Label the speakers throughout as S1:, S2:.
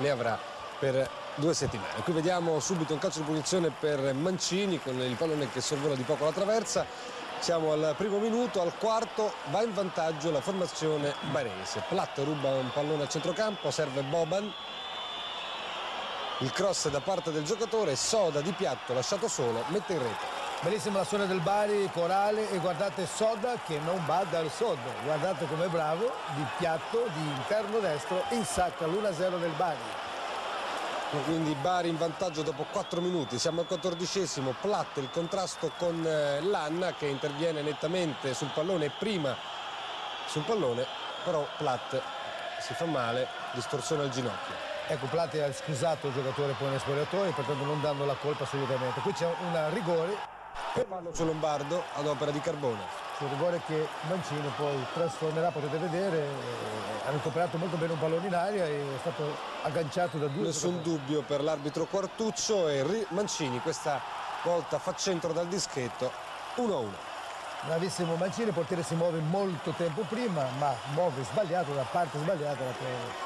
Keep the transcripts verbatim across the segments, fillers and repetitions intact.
S1: le avrà per due settimane. Qui vediamo subito un calcio di punizione per Mancini con il pallone che sorvola di poco la traversa. Siamo al primo minuto, al quarto va in vantaggio la formazione barese. Platt ruba un pallone al centrocampo, serve Boban. Il cross da parte del giocatore, Soda di piatto lasciato solo, mette in rete.
S2: Bellissima l'azione del Bari, Corale, e guardate Soda che non bada al Soda. Guardate com'è bravo, di piatto, di interno destro, insacca l'uno a zero del Bari.
S1: Quindi Bari in vantaggio dopo quattro minuti, siamo al quattordicesimo, Platt il contrasto con eh, Lanna che interviene nettamente sul pallone, prima sul pallone, però Platt si fa male, distorsione al ginocchio.
S2: Ecco, Platt ha scusato il giocatore poi nei spogliatoi, pertanto non dando la colpa assolutamente. Qui c'è un rigore.
S1: E vanno su Lombardo ad opera di Carbone.
S2: Un rigore che Mancini poi trasformerà, potete vedere, ha recuperato molto bene un pallone in aria e è stato agganciato da due.
S1: Nessun dubbio per l'arbitro Quartuccio e Mancini questa volta fa centro dal dischetto, uno a uno.
S2: Bravissimo Mancini, il portiere si muove molto tempo prima, ma muove sbagliato, da parte sbagliata. La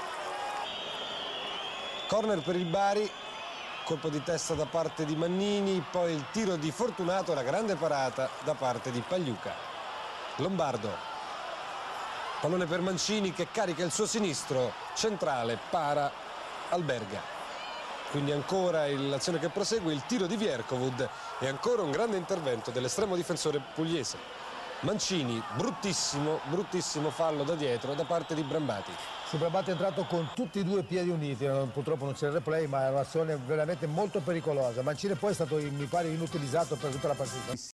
S1: Corner per il Bari, colpo di testa da parte di Mannini, poi il tiro di Fortunato e la grande parata da parte di Pagliuca. Lombardo, pallone per Mancini che carica il suo sinistro, centrale, para Alberga. Quindi ancora l'azione che prosegue, il tiro di Vierkovud e ancora un grande intervento dell'estremo difensore pugliese. Mancini, bruttissimo, bruttissimo fallo da dietro da parte di Brambati.
S2: Sì, Brambati è entrato con tutti e due i piedi uniti, purtroppo non c'è il replay, ma è un'azione veramente molto pericolosa. Mancini poi è stato, mi pare, inutilizzato per tutta la partita.